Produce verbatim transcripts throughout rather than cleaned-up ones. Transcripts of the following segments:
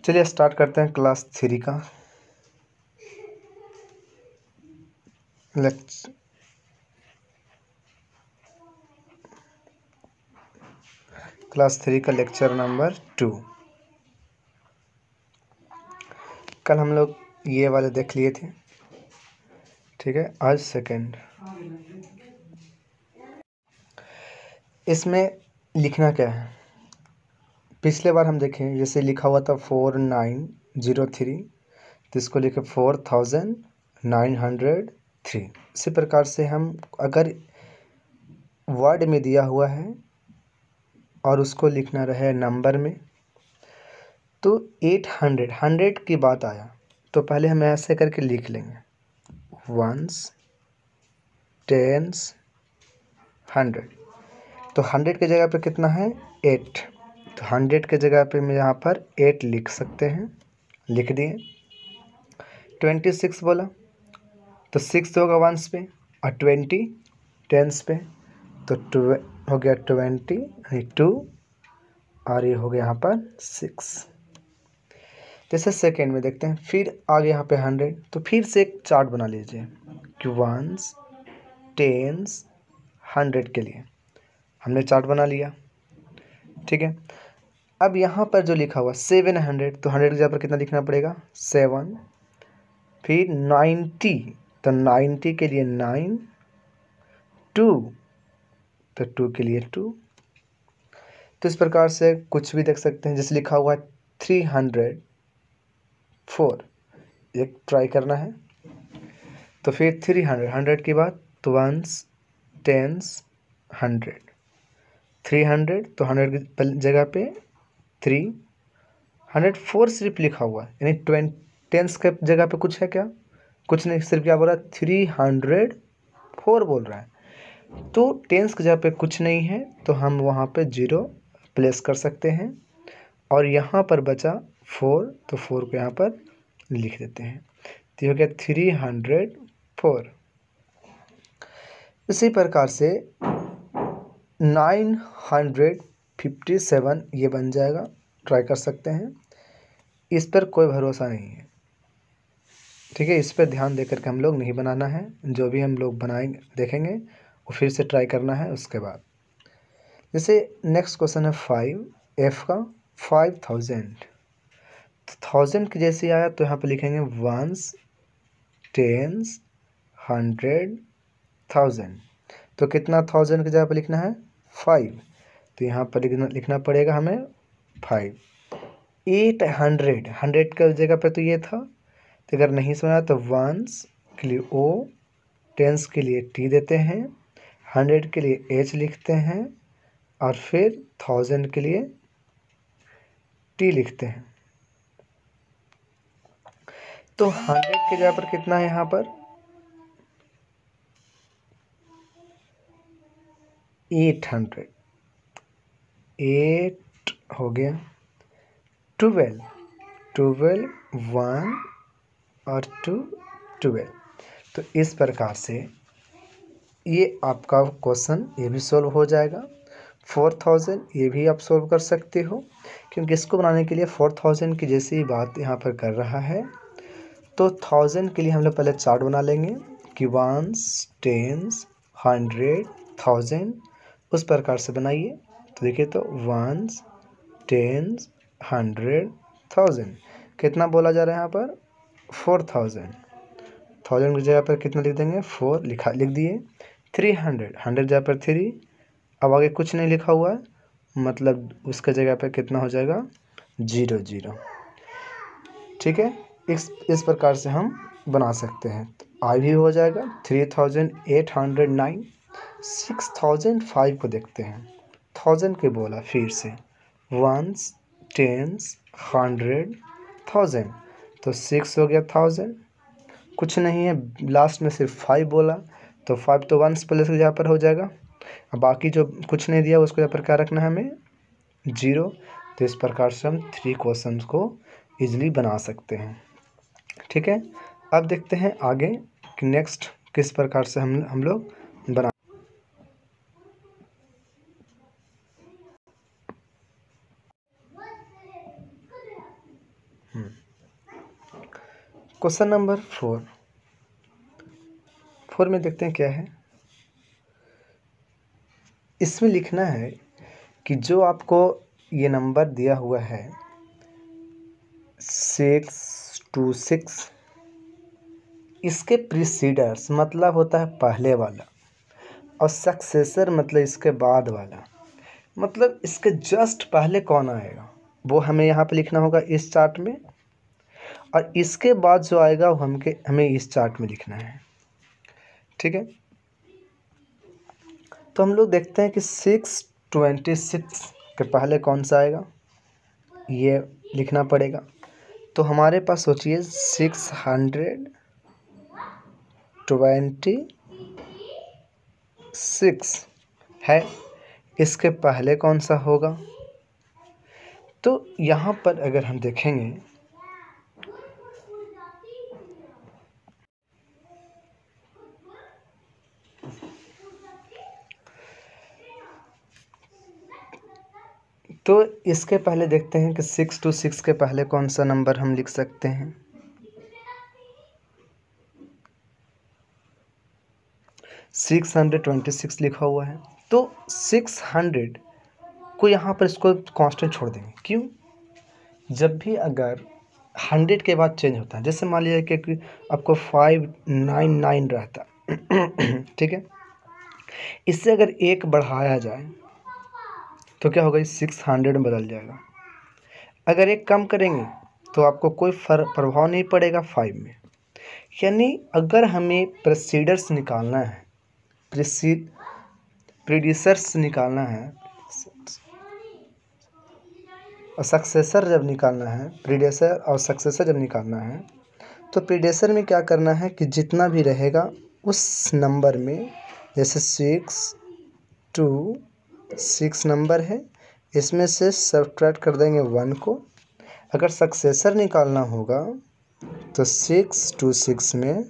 चलिए स्टार्ट करते हैं क्लास थ्री का लेक्चर। क्लास थ्री का लेक्चर नंबर टू। कल हम लोग ये वाले देख लिए थे, ठीक है। आज सेकंड। इसमें लिखना क्या है, पिछले बार हम देखें जैसे लिखा हुआ था फोर नाइन ज़ीरो थ्री, तो इसको लिखे four thousand nine hundred three. इसी प्रकार से हम अगर वर्ड में दिया हुआ है और उसको लिखना रहे नंबर में, तो एट हंड्रेड हंड्रेड की बात आया तो पहले हम ऐसे करके लिख लेंगे वंस टेंस हंड्रेड। तो हंड्रेड की जगह पे कितना है एट, तो हंड्रेड के जगह पे मैं यहाँ पर एट लिख सकते हैं, लिख दिए। ट्वेंटी सिक्स बोला तो सिक्स होगा वंस पे और ट्वेंटी टेंस पे, तो टू हो गया ट्वेंटी टू और ये हो गया यहाँ पर सिक्स। जैसे सेकेंड में देखते हैं, फिर आगे यहाँ पे हंड्रेड, तो फिर से एक चार्ट बना लीजिए कि वंस टेंस हंड्रेड के लिए हमने चार्ट बना लिया, ठीक है। अब यहाँ पर जो लिखा हुआ सेवन हंड्रेड, तो हंड्रेड की जगह पर कितना लिखना पड़ेगा सेवन। फिर नाइन्टी, तो नाइन्टी के लिए नाइन, टू तो टू के लिए टू। तो इस प्रकार से कुछ भी देख सकते हैं। जैसे लिखा हुआ है थ्री हंड्रेड फोर, एक ट्राई करना है तो फिर थ्री हंड्रेड हंड्रेड के बाद तो ones tens hundred, three hundred तो हंड्रेड की जगह पे थ्री, हंड्रेड फोर सिर्फ लिखा हुआ है, यानी ट्वेंट टेंस के जगह पे कुछ है क्या, कुछ नहीं, सिर्फ क्या बोल रहा है थ्री हंड्रेड फोर बोल रहा है। तो टेंस की जगह पे कुछ नहीं है तो हम वहाँ पे जीरो प्लेस कर सकते हैं और यहाँ पर बचा फोर, तो फोर को यहाँ पर लिख देते हैं, तो ये हो गया थ्री हंड्रेड फोर। इसी प्रकार से नाइन हंड्रेड फिफ्टी सेवन ये बन जाएगा, ट्राई कर सकते हैं। इस पर कोई भरोसा नहीं है, ठीक है। इस पर ध्यान देकर के हम लोग नहीं बनाना है, जो भी हम लोग बनाएंगे देखेंगे वो फिर से ट्राई करना है उसके बाद। जैसे नेक्स्ट क्वेश्चन है फाइव एफ का फाइव थाउजेंड, तो थाउजेंड की जैसे आया तो यहाँ पे लिखेंगे वंस टेंस हंड्रेड थाउजेंड, तो कितना थाउजेंड की जगह पे लिखना है फाइव, तो यहाँ पर लिखना लिखना पड़ेगा हमें फाइव। एट हंड्रेड हंड्रेड की जगह पे तो ये था, तो अगर नहीं समझा तो वंस के लिए ओ, टेंस के लिए टी देते हैं, हंड्रेड के लिए एच लिखते हैं और फिर थाउजेंड के लिए टी लिखते हैं। तो हंड्रेड की जगह पर कितना है यहाँ पर एट हंड्रेड, एट हो गया, ट्वेल्व ट्वेल्व वन और टू ट्वेल्व। तो इस प्रकार से ये आपका क्वेश्चन ये भी सॉल्व हो जाएगा। फोर थाउजेंड ये भी आप सॉल्व कर सकते हो, क्योंकि इसको बनाने के लिए फोर थाउजेंड की जैसी बात यहाँ पर कर रहा है। तो थाउजेंड के लिए हम लोग पहले चार्ट बना लेंगे कि वंस टेंस हंड्रेड थाउजेंड, उस प्रकार से बनाइए। तो देखिए तो वंस टेंस हंड्रेड थाउजेंड कितना बोला जा रहा है यहाँ पर फोर थाउजेंड, थाउजेंड की जगह पर कितना लिख देंगे फोर, लिखा लिख दिए। थ्री हंड्रेड हंड्रेड जगह पर थ्री, अब आगे कुछ नहीं लिखा हुआ है, मतलब उसके जगह पर कितना हो जाएगा जीरो जीरो, ठीक है। इस इस प्रकार से हम बना सकते हैं। तो आई भी हो जाएगा three thousand eight hundred nine. Six thousand five को देखते हैं, थाउजेंड के बोला फिर से वंस टेंस हंड्रेड थाउजेंड, तो सिक्स हो गया थाउजेंड, कुछ नहीं है लास्ट में सिर्फ फाइव बोला, तो फाइव तो वंस प्लेस यहाँ पर हो जाएगा। अब बाकी जो कुछ नहीं दिया उसको यहाँ पर क्या रखना है हमें जीरो। तो इस प्रकार से हम थ्री क्वेश्चंस को इजीली बना सकते हैं, ठीक है। अब देखते हैं आगे कि नेक्स्ट किस प्रकार से हम हम लोग बना। क्वेश्चन नंबर फोर फोर में देखते हैं क्या है। इसमें लिखना है कि जो आपको ये नंबर दिया हुआ है सिक्स टू सिक्स, इसके प्रीसीडर्स मतलब होता है पहले वाला, और सक्सेसर मतलब इसके बाद वाला, मतलब इसके जस्ट पहले कौन आएगा वो हमें यहाँ पे लिखना होगा इस चार्ट में, और इसके बाद जो आएगा वो हमके हमें इस चार्ट में लिखना है। ठीक है, तो हम लोग देखते हैं कि सिक्स ट्वेंटी सिक्स के पहले कौन सा आएगा, ये लिखना पड़ेगा। तो हमारे पास सोचिए सिक्स हंड्रेड ट्वेंटी सिक्स है, इसके पहले कौन सा होगा। तो यहाँ पर अगर हम देखेंगे तो इसके पहले देखते हैं कि सिक्स टू सिक्स के पहले कौन सा नंबर हम लिख सकते हैं। सिक्स हंड्रेड ट्वेंटी सिक्स लिखा हुआ है, तो सिक्स हंड्रेड को यहाँ पर इसको कांस्टेंट छोड़ देंगे। क्यों? जब भी अगर हंड्रेड के बाद चेंज होता है, जैसे मान लीजिए कि आपको फाइव नाइन नाइन रहता ठीक है, इससे अगर एक बढ़ाया जाए तो क्या होगा, सिक्स हंड्रेड में बदल जाएगा। अगर एक कम करेंगे तो आपको कोई फर्क प्रभाव नहीं पड़ेगा फाइव में। यानी अगर हमें प्रीसीडर्स निकालना है, प्रीसीड प्रीडिसर्स निकालना है और सक्सेसर जब निकालना है, प्रीडेसर और सक्सेसर जब निकालना है, तो प्रीडेसर में क्या करना है कि जितना भी रहेगा उस नंबर में, जैसे सिक्स टू सिक्स नंबर है, इसमें से सब्ट्रैक्ट कर देंगे वन को। अगर सक्सेसर निकालना होगा तो सिक्स टू सिक्स में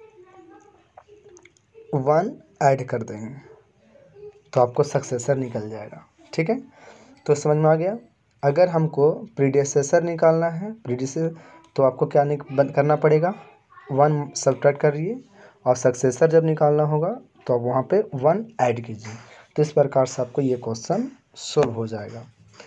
वन ऐड कर देंगे तो आपको सक्सेसर निकल जाएगा। ठीक है, तो समझ में आ गया। अगर हमको प्रीडेसेसर निकालना है, प्रीडेसेसर, तो आपको क्या निक करना पड़ेगा, वन सब्ट्रैक्ट करिए, और सक्सेसर जब निकालना होगा तो आप वहाँ पे वन ऐड कीजिए। तो इस प्रकार से आपको ये क्वेश्चन सोल्व हो जाएगा।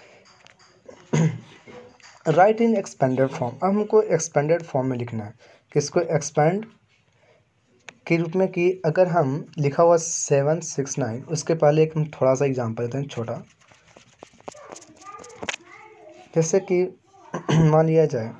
राइट इन एक्सपेंडेड फॉर्म, अब हमको एक्सपेंडेड फॉर्म में लिखना है कि इसको एक्सपेंड के रूप में, कि अगर हम लिखा हुआ सेवन सिक्स नाइन, उसके पहले एक हम थोड़ा सा एग्जाम्पल देते हैं छोटा। जैसे कि मान लिया जाए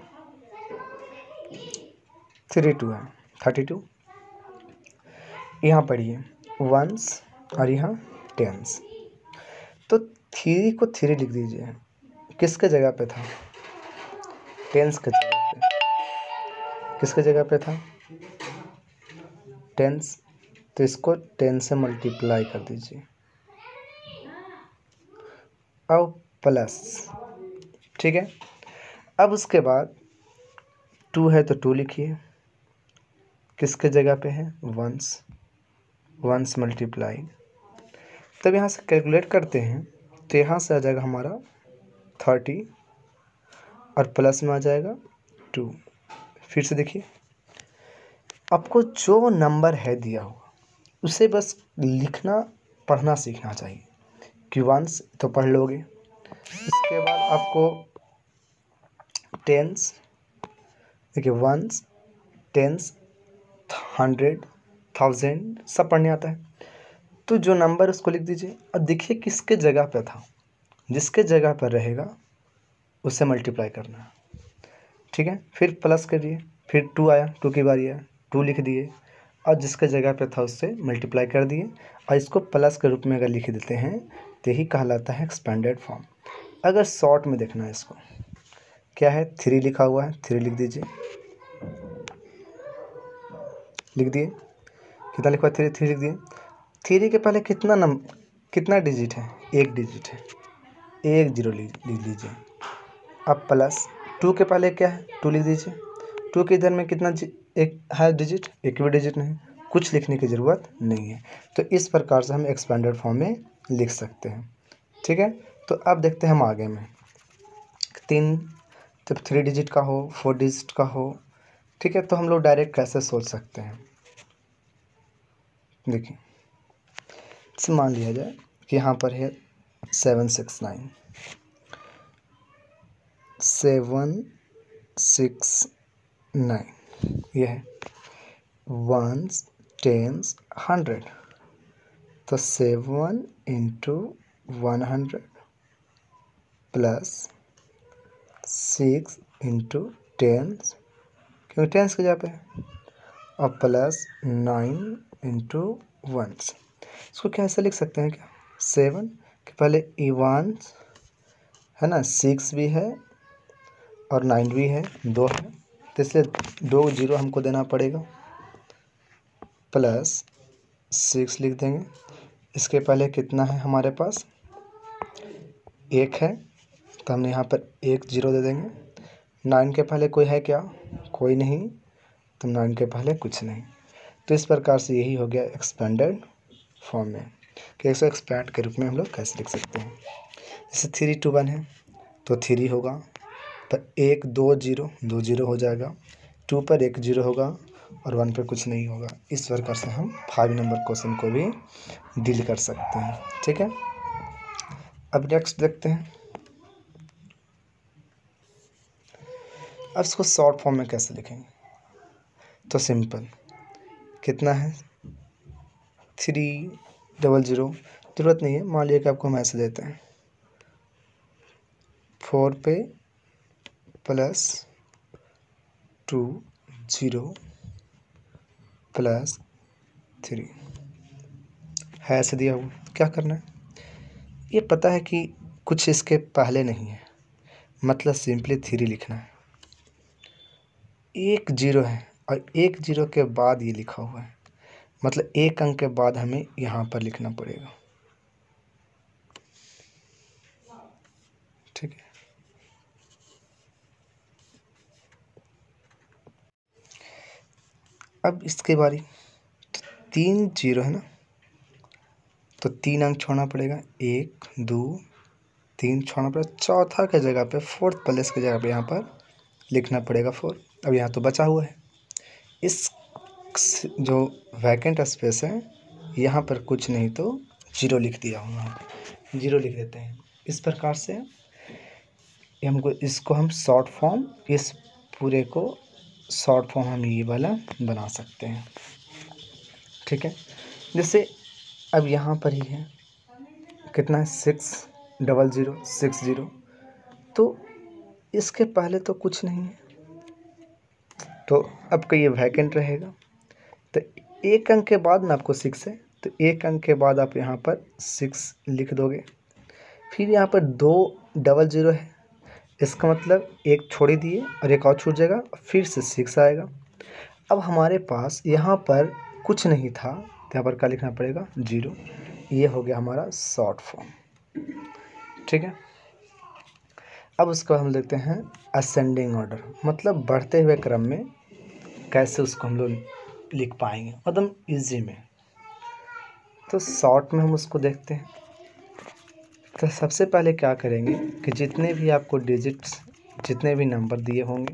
थ्री टू है, थर्टी टू, यहाँ पढ़िए वंस और यहाँ टेंस। तो थ्री को थ्री लिख दीजिए, किसके जगह पे था, टेंस के जगह पे। किसके जगह पे था, टेंस, तो इसको टेन से मल्टीप्लाई कर दीजिए, अब प्लस। ठीक है, अब उसके बाद टू है तो टू लिखिए, किसके जगह पे है, वंस, वंस मल्टीप्लाई। तब यहाँ से कैलकुलेट करते हैं तो यहाँ से आ जाएगा हमारा थर्टी और प्लस में आ जाएगा टू। फिर से देखिए, आपको जो नंबर है दिया हुआ उसे बस लिखना पढ़ना सीखना चाहिए। कि वंस तो पढ़ लोगे, इसके बाद आपको टेंस, देखिए वंस, टेंस, हंड्रेड, थाउजेंड सब पढ़ने आता है। तो जो नंबर उसको लिख दीजिए और देखिए किसके जगह पे था, जिसके जगह पर रहेगा उससे मल्टीप्लाई करना है। ठीक है, फिर प्लस करिए, फिर टू आया, टू की बारी आया, टू लिख दिए और जिसके जगह पे था उससे मल्टीप्लाई कर दिए, और इसको प्लस के रूप में अगर लिख देते हैं तो यही कहलाता है एक्सपेंडेड फॉर्म। अगर शॉर्ट में देखना है इसको, क्या है, थ्री लिखा हुआ है, थ्री लिख दीजिए, लिख दिए, कितना लिखा, थ्री, थ्री लिख दिए। थ्री के पहले कितना नम कितना डिजिट है, एक डिजिट है, एक जीरो लिख लीजिए। अब प्लस टू के पहले क्या है, टू लिख दीजिए। टू के इधर में कितना एक है डिजिट, एक भी डिजिट नहीं, कुछ लिखने की ज़रूरत नहीं है। तो इस प्रकार से हम एक्सपेंडेड फॉर्म में लिख सकते हैं। ठीक है, तो अब देखते हैं हम आगे में, तीन, जब थ्री डिजिट का हो, फोर डिजिट का हो, ठीक है, तो हम लोग डायरेक्ट कैसे सोच सकते हैं, देखिए जैसे मान लिया जाए कि यहाँ पर है seven six nine, seven six nine, ये है वंस टेंस हंड्रेड, तो seven into one hundred plus six into tens, क्योंकि टेंस की जगह पे है, और प्लस नाइन इंटू वंस। इसको कैसे लिख सकते हैं, क्या सेवन के पहले इवन है ना, सिक्स भी है और नाइन भी है, दो है, तो इसलिए दो जीरो हमको देना पड़ेगा, प्लस सिक्स लिख देंगे। इसके पहले कितना है हमारे पास, एक है, तो हमने यहाँ पर एक जीरो दे देंगे। नाइन के पहले कोई है क्या, कोई नहीं, तो नाइन के पहले कुछ नहीं। तो इस प्रकार से यही हो गया एक्सपेंडेड फॉर्म में, कि इसको एक्सपैंड के रूप में हम लोग कैसे लिख सकते हैं। जैसे थ्री टू वन है तो थ्री होगा, पर एक दो जीरो, दो जीरो हो जाएगा, टू पर एक जीरो होगा और वन पर कुछ नहीं होगा। इस प्रकार से हम फाइव नंबर क्वेश्चन को भी डील कर सकते हैं। ठीक है, अब नेक्स्ट देखते हैं, अब इसको शॉर्ट फॉर्म में कैसे लिखेंगे। तो सिंपल, कितना है थ्री डबल ज़ीरो, ज़रूरत नहीं है, मान लिया कि आपको हम ऐसे देते हैं फोर पे plus two zero plus three है, ऐसे दिया हुआ। क्या करना है, ये पता है कि कुछ इसके पहले नहीं है, मतलब सिंपली थ्री लिखना है। एक जीरो है और एक जीरो के बाद ये लिखा हुआ है, मतलब एक अंक के बाद हमें यहाँ पर लिखना पड़ेगा। ठीक है, अब इसके बारी, तो तीन जीरो है ना, तो तीन अंक छोड़ना पड़ेगा, एक दो तीन छोड़ना पड़ेगा, चौथा के जगह पे फोर्थ प्लेस की जगह पे यहाँ पर लिखना पड़ेगा फोर। अब यहाँ तो बचा हुआ है, इस जो वैकेंट स्पेस है यहाँ पर कुछ नहीं तो जीरो लिख दिया हुआ, जीरो लिख देते हैं। इस प्रकार से हमको इसको हम शॉर्ट फॉर्म, इस पूरे को शॉर्ट फॉर्म हम ये वाला बना सकते हैं। ठीक है, जैसे अब यहाँ पर ही है कितना है six double zero six zero, तो इसके पहले तो कुछ नहीं है, तो अब का ये वैकेंट रहेगा, तो एक अंक के बाद में आपको सिक्स है, तो एक अंक के बाद आप यहाँ पर सिक्स लिख दोगे। फिर यहाँ पर दो डबल ज़ीरो है, इसका मतलब एक छोड़ दिए और एक और छूट जाएगा, फिर से सिक्स आएगा। अब हमारे पास यहाँ पर कुछ नहीं था, तो यहाँ पर क्या लिखना पड़ेगा, जीरो। ये हो गया हमारा शॉर्ट फॉर्म। ठीक है, अब उसको हम देखते हैं असेंडिंग ऑर्डर, मतलब बढ़ते हुए क्रम में कैसे उसको हम लोग लिख पाएंगे एकदम इजी में। तो शॉर्ट में हम उसको देखते हैं। तो सबसे पहले क्या करेंगे कि जितने भी आपको डिजिट्स, जितने भी नंबर दिए होंगे,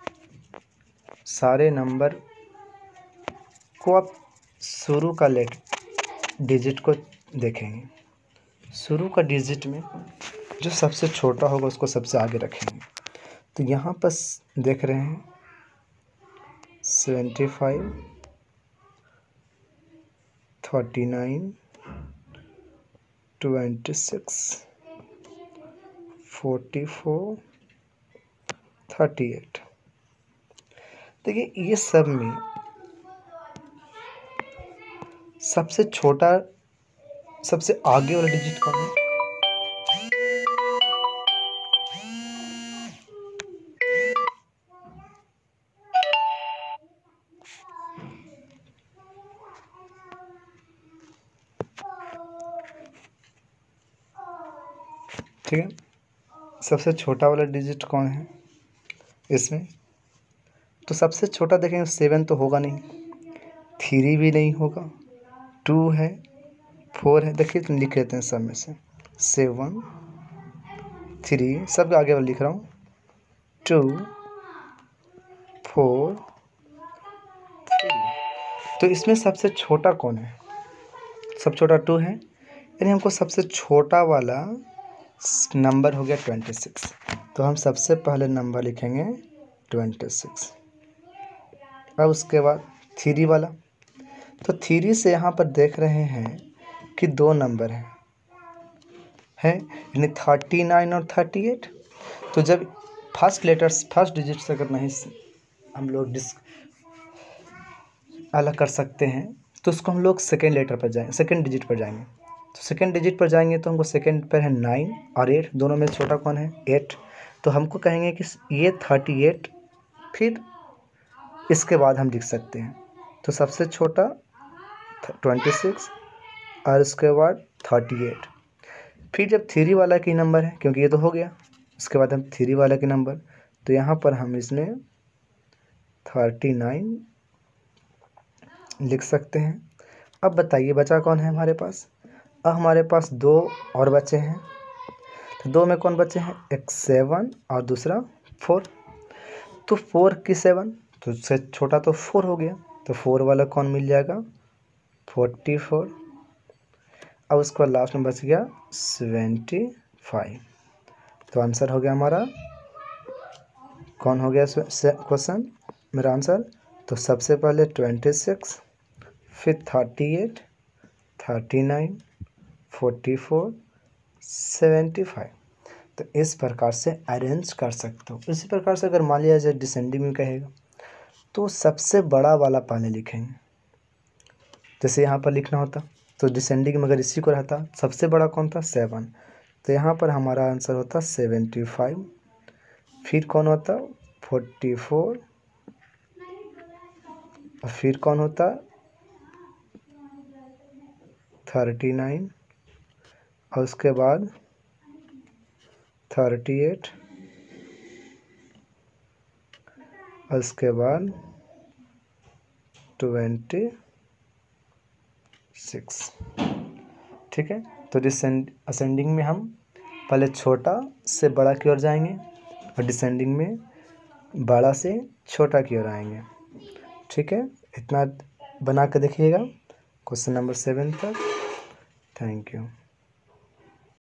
सारे नंबर को आप शुरू का लेट डिजिट को देखेंगे। शुरू का डिजिट में जो सबसे छोटा होगा उसको सबसे आगे रखेंगे। तो यहाँ पर देख रहे हैं seventy five, thirty nine, twenty six, forty four, thirty eight. देखिए ये सब में सबसे छोटा, सबसे आगे वाला डिजिट कौन है, ठीक है, सबसे छोटा वाला डिजिट कौन है इसमें। तो सबसे छोटा देखेंगे सेवन तो होगा नहीं, थ्री भी नहीं होगा, टू है, फोर है। देखिए तो लिख लेते हैं सब में से, सेवन, थ्री, सब आगे वाला लिख रहा हूँ, टू, फोर, तो इसमें सबसे छोटा कौन है? सबसे छोटा टू है, यानी हमको सबसे छोटा वाला नंबर हो गया ट्वेंटी सिक्स। तो हम सबसे पहले नंबर लिखेंगे ट्वेंटी सिक्स। अब उसके बाद थ्री वाला, तो थ्री से यहाँ पर देख रहे हैं कि दो नंबर हैं है यानी थर्टी नाइन और थर्टी एट। तो जब फर्स्ट लेटर्स फर्स्ट डिजिट से अगर नहीं हम लोग डिस अलग कर सकते हैं तो उसको हम लोग सेकेंड लेटर पर जाएंगे, सेकेंड डिजिट पर जाएंगे। तो सेकेंड डिजिट पर जाएंगे तो हमको सेकेंड पर है नाइन और एट, दोनों में छोटा कौन है? एट। तो हमको कहेंगे कि ये थर्टी एट, फिर इसके बाद हम लिख सकते हैं। तो सबसे छोटा ट्वेंटी सिक्स और उसके बाद थर्टी एट। फिर जब थ्री वाला की नंबर है, क्योंकि ये तो हो गया, उसके बाद हम थ्री वाला की नंबर, तो यहाँ पर हम इसमें थर्टी नाइन लिख सकते हैं। अब बताइए बचा कौन है हमारे पास? अब हमारे पास दो और बचे हैं। तो दो में कौन बचे हैं? एक सेवन और दूसरा फोर। तो फोर की सेवन, तो उससे छोटा तो फोर हो गया, तो फोर वाला कौन मिल जाएगा? Forty four. अब उसके बाद लास्ट में बच गया सेवेंटी फाइव। तो आंसर हो गया हमारा, कौन हो गया क्वेश्चन मेरा आंसर? तो सबसे पहले ट्वेंटी सिक्स, फिर thirty eight, thirty nine, forty four, seventy five. तो इस प्रकार से अरेंज कर सकते हो। इसी प्रकार से अगर मान लिया जाए डिसेंडिंग में कहेगा तो सबसे बड़ा वाला पहले लिखेंगे। जैसे यहाँ पर लिखना होता तो डिसेंडिंग में अगर इसी को रहता, सबसे बड़ा कौन था? सेवन। तो यहाँ पर हमारा आंसर होता सेवेंटी फाइव। फिर कौन होता? Forty four. और फिर कौन होता? Thirty nine. और उसके बाद थर्टी एट। और उसके बाद ट्वेंटी सिक्स। ठीक है। तो डिसेंड असेंडिंग में हम पहले छोटा से बड़ा की ओर जाएंगे और डिसेंडिंग में बड़ा से छोटा की ओर आएंगे। ठीक है, इतना बना कर देखिएगा क्वेश्चन नंबर सेवन तक। Thank you.